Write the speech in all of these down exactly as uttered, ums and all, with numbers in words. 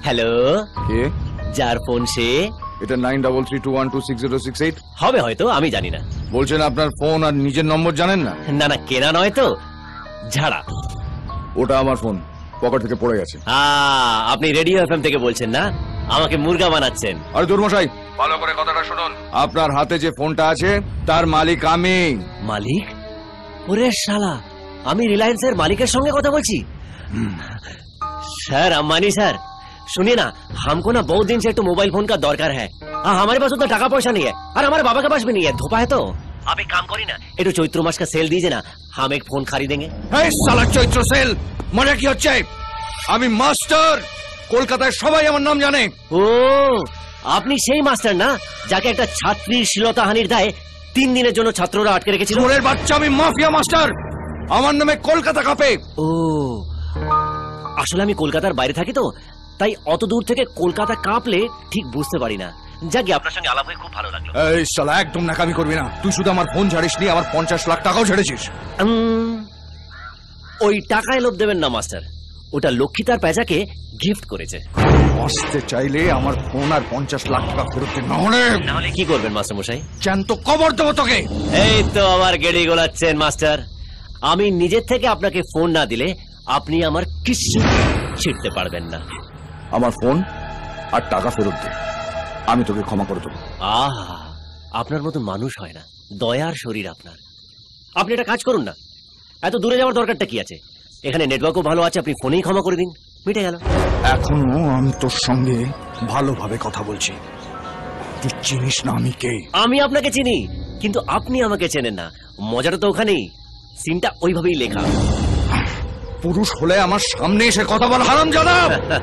Hello, কে? যার phone সে? এটা nine double three two one two six zero six eight হবে হয়তো, আমি জানি না। বলছেন আপনার ফোন আর নিজের নম্বর জানেন না? না না, কেনা নয় তো, ঝাড়া। ওটা আমার ফোন, পকেট থেকে পড়ে গেছে। আহ, আপনি রেডিও এফএম থেকে বলছেন না? আমাকে মুর্গা বানাচ্ছেন। আরে দুর্মশাই, ভালো করে কথাটা শুনুন। আপনার হাতে যে ফোনটা আছে তার মালিক আমি। মালিক? ওরে শালা, আমি রিলায়েন্সের মালিকের সঙ্গে কথা বলছি। सर अम्बानी सर, सुनिए ना, हमको ना बहुत दिन से एक तो मोबाइल फोन का दरकार है। हाँ, हमारे पास उतना टाका पैसा नहीं है और हमारे बाबा के पास भी नहीं है। धोपा है तो आप एक काम करिए ना, एक तो चैत्र मास का सेल दीजिए ना, हम एक फोन खरीदेंगे। এই শালা চৈত্র সেল, মনে কি হচ্ছে? আমি মাস্টার, কলকাতায় সবাই আমার নাম জানে। ও, আপনি সেই মাস্টার না যাকে একটা ছাত্রীর শ্লীলতাহানির দায়ে তিন দিনের জন্য ছাত্ররা আটকে রেখেছিল? চোরের বাচ্চা, আমি মাফিয়া মাস্টার। আমার নামে কলকাতা কাঁপে। ও, আসলে আমি কলকাতার বাইরে থাকি তো, তাই অত দূর থেকে কলকাতা কাঁপলে ঠিক বুঝতে পারি না। যাকে আপনার সঙ্গে আলাপ হয়ে খুব ভালো লাগলো। এই শালা একদম নাকামি করবি না। তুই শুধু আমার ফোন ছাড়িস নি, আমার পঞ্চাশ লাখ টাকাও ছেড়েছিস। উম, ওই টাকায় লোভ দেবেন না মাস্টার, ওটা লক্ষ্মী তার পেঁচাকে গিফট করেছে। আসতে চাইলে আমার ফোন আর পঞ্চাশ লাখ টাকা ফেরত দে, না হলে নাহলে কি করবেন মাস্টার মশাই? জ্যান্ত কবর দেবো তোকে। এই তো আমার গেড়ি গোলাচ্ছেন মাস্টার। আমি নিজের থেকে আপনাকে ফোন না দিলে আপনি আমার কিছু ছিটতে পারবেন না। আমার ফোন আর টাকা ফেরত দে, আমি তোকে ক্ষমা করে দেবো। আহা, আপনার মতো মানুষ হয় না, দয়ার শরীর আপনার। আপনি একটা কাজ করুন না, এত দূরে যাওয়ার দরকারটা কি আছে? এখানে নেটওয়ার্কও ভালো আছে, আপনি ফোনেই ক্ষমা করে দিন, মিটে গেল। এখনো আমি তোর সঙ্গে ভালোভাবে কথা বলছি, তুই চিনিস না আমি কে। আমি আপনাকে চিনি, কিন্তু আপনি আমাকে চেনেন না। মজাটা তো ওখানেই, সিনটা ওইভাবেই লেখা। পুরুষ হলে আমার সামনে এসে কথা বল, হারামজাদা।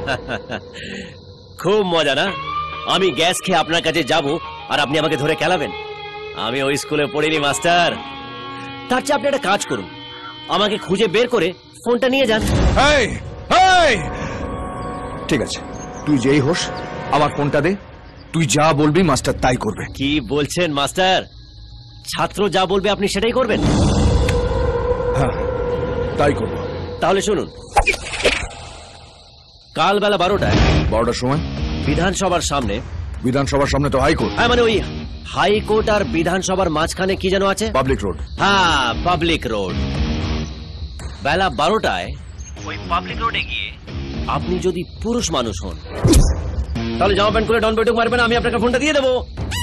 খুব মজা না? আমি গ্যাস খেয়ে আপনার কাছে যাব আর আপনি আমাকে ধরে খেলাবেন? আমি ওই স্কুলে পড়িনি মাস্টার। তার চেয়ে আপনি একটা কাজ করুন, আমাকে খুঁজে বের করে ফোনটা নিয়ে যান। এই, এই, ঠিক আছে, তুই যেই হোস আমার ফোনটা দে। তুই যা বলবি মাস্টার তাই করবে। কি বলছেন মাস্টার? ছাত্র যা বলবে আপনি সেটাই করবেন? হ্যাঁ, তাই করবো। তাহলে শুনুন, কাল বেলা বারোটায় বারোটার সময় বিধানসভার সামনে। বিধানসভার সামনে তো হাইকোর্ট। হ্যাঁ, মানে ওই হাইকোর্ট আর বিধানসভার মাঝখানে কি যেন আছে? Public road. হ্যাঁ, পাবলিক রোড। বেলা বারোটায় ওই পাবলিক রোডে গিয়ে আপনি যদি পুরুষ মানুষ হন, তাহলে জামা প্যান্ট করে ডন বৈঠক মারবেন, আমি আপনাকে ফোনটা দিয়ে দেবো।